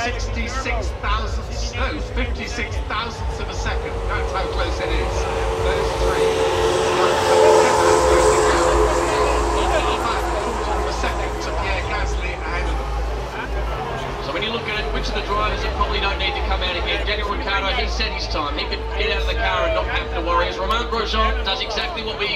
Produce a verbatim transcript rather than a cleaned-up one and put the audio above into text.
sixty-six thousandths, no, fifty-six thousandths of a second. That's how close it is. Those three. A second to Pierre Gasly ahead of them. So when you look at it, which of the drivers that probably don't need to come out again? Daniel Ricciardo, he set his time. He could get out of the car and not have to worry. As Romain Grosjean does exactly what we